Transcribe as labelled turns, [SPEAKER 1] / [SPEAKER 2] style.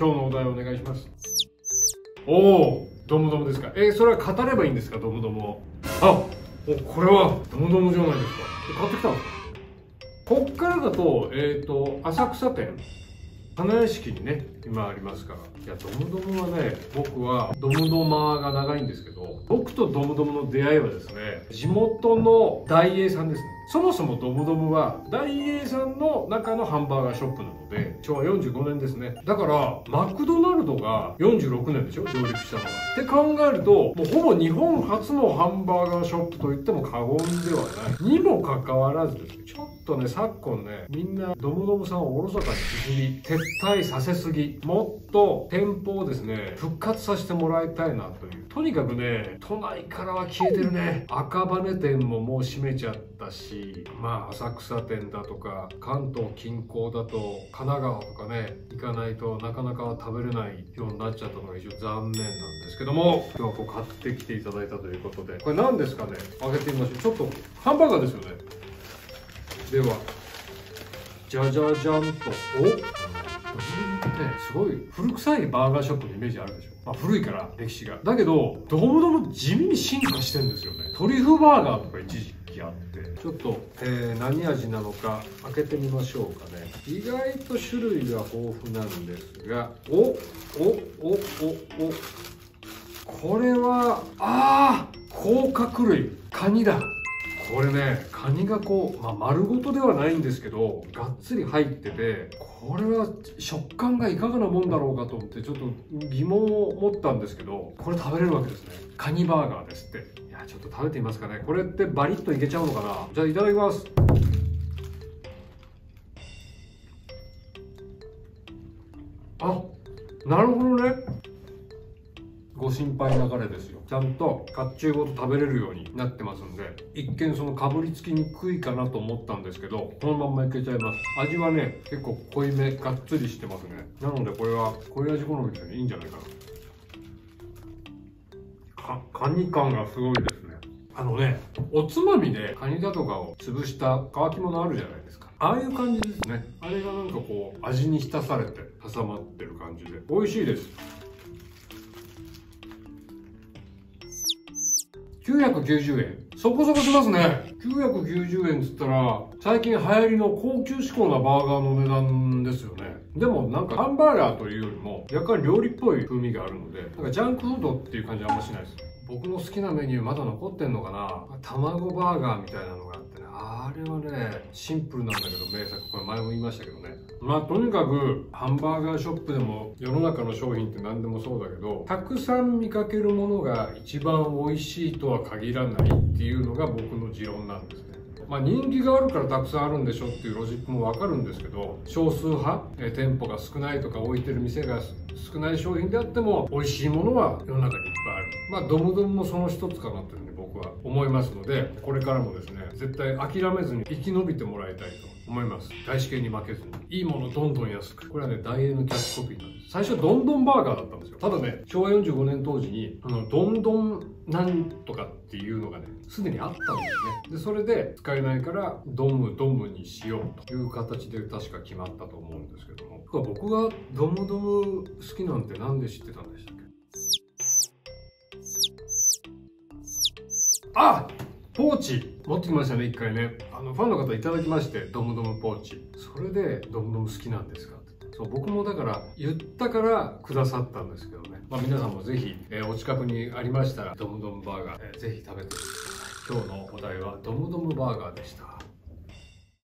[SPEAKER 1] 今日のお題をお願いします。おお、ドムドムですか。それは語ればいいんですか、ドムドムを。あ、これはドムドムじゃないですか。買ってきたんですか。こっからだと、浅草店花屋敷にね今ありますから。いや、ドムドムはね、僕はドムドマーが長いんですけど、僕とドムドムの出会いはですね、地元のダイエーさんですね。そもそもドムドムはダイエーさんの中のハンバーガーショップなので、昭和45年ですね。だからマクドナルドが46年でしょ、上陸したのが。って考えると、もうほぼ日本初のハンバーガーショップと言っても過言ではないにもかかわらずですね、ちょっとね、昨今ね、みんなドムドムさんをおろそかにしすぎ、撤退させすぎ、もっと店舗をですね復活させてもらいたいなという。とにかくね、都内からは消えてるね。赤羽店ももう閉めちゃったし、まあ浅草店だとか関東近郊だと神奈川とかね行かないとなかなか食べれないようになっちゃったのが非常に残念なんですけども、今日はこう買ってきていただいたということで、これ何ですかね。開けてみましょう。ちょっとハンバーガーですよね。ではじゃじゃじゃんと、おっ、すごい古臭いバーガーショップのイメージあるでしょ。まあ、古いから歴史が。だけどドムドム地味に進化してるんですよね。トリュフバーガーとか一時期あって、ちょっと、何味なのか開けてみましょうかね。意外と種類が豊富なんですが、おこれは甲殻類、カニだ。これね、カニがこう、丸ごとではないんですけどがっつり入ってて、これは食感がいかがなもんだろうかと思ってちょっと疑問を持ったんですけど、これ食べれるわけですね。カニバーガーですって。いや、ちょっと食べてみますかね。これってバリッといけちゃうのかな。じゃあいただきます。あ、なるほどね。ご心配ながらですよ。ちゃんと甲冑ごと食べれるようになってますんで、一見そのかぶりつきにくいかなと思ったんですけど、このまんまいけちゃいます。味はね、結構濃いめ、がっつりしてますね。なのでこれは濃い味好みですよね。いいんじゃないかな。カニ感がすごいですね。おつまみでカニだとかを潰した乾き物あるじゃないですか。ああいう感じですね。あれがなんかこう味に浸されて挟まってる感じで美味しいです。990円。そこそこしますね。990円っつったら、最近流行りの高級志向なバーガーの値段ですよね。でもなんかハンバーガーというよりも、若干料理っぽい風味があるので、なんかジャンクフードっていう感じはあんましないです。僕の好きなメニューまだ残ってんのかな。卵バーガーみたいなのがあってね、あれはね、シンプルなんだけど名作。これ前も言いましたけどね。とにかくハンバーガーショップでも世の中の商品って何でもそうだけど、たくさん見かけるものが一番美味しいとは限らないっていうのが僕の持論なんですね。人気があるからたくさんあるんでしょっていうロジックもわかるんですけど、少数派、店舗が少ないとか置いてる店が少ない商品であっても美味しいものは世の中にいっぱいある。ドムドムもその一つかなというふうに僕は思いますので、これからもですね、絶対諦めずに生き延びてもらいたいと思います。外資系に負けずにいいものどんどん安く。これはね、ダイエーのキャッチコピーなんです。最初どんどんバーガーだったんですよ。ただね、昭和45年当時にどんどんなんとかっていうのがね、すでにあったんですよね。でそれで使えないからドムドムにしようという形で確か決まったと思うんですけども、僕がドムドム好きなんてなんで知ってたんでしたっけ。ポーチ持ってきましたね、一回ね。ファンの方いただきまして、ドムドムポーチ。それでドムドム好きなんですかって。そう、僕もだから言ったからくださったんですけどね。皆さんもぜひ、お近くにありましたらドムドムバーガー、ぜひ食べてみてください。今日のお題はドムドムバーガーでした。